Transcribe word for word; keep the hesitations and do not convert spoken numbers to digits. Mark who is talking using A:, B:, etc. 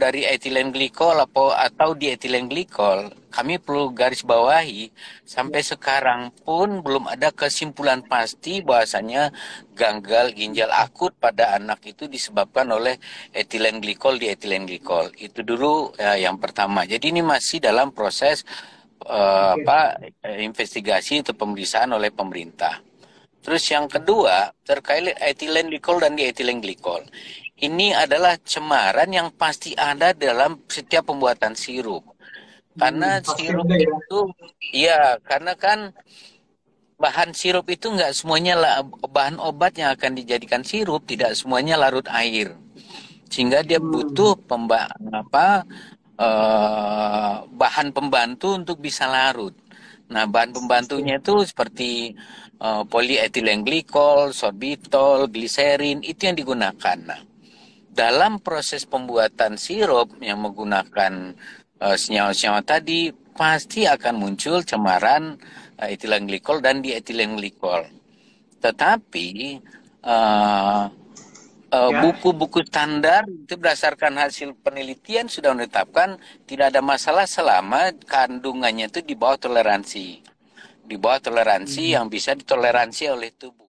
A: dari etilen glikol atau atau dietilen glikol, kami perlu garis bawahi sampai sekarang pun belum ada kesimpulan pasti bahwasanya gagal ginjal akut pada anak itu disebabkan oleh etilen glikol dietilen glikol. Itu dulu ya, yang pertama. Jadi ini masih dalam proses eh, apa investigasi atau pemeriksaan oleh pemerintah. Terus yang kedua, terkait etilen glikol dan dietilen glikol. Ini adalah cemaran yang pasti ada dalam setiap pembuatan sirup.
B: Hmm,
A: Karena
B: pasti
A: sirup
B: ada ya.
A: itu, ya, karena kan bahan sirup itu nggak semuanya lah, bahan obat yang akan dijadikan sirup, tidak semuanya larut air. Sehingga dia
B: Hmm,
A: butuh pemba apa, eh, bahan pembantu untuk bisa larut. Nah, bahan pembantunya itu seperti eh, polyethylene glycol, sorbitol, gliserin, itu yang digunakan. Nah, dalam proses pembuatan sirup yang menggunakan eh, senyawa-senyawa tadi, pasti akan muncul cemaran eh, etilen glikol dan dietilen glikol. Tetapi eh, eh,
B: ya.
A: buku-buku standar itu berdasarkan hasil penelitian sudah menetapkan tidak ada masalah selama kandungannya itu di bawah toleransi. Di bawah toleransi
B: Hmm.
A: yang bisa ditoleransi oleh tubuh.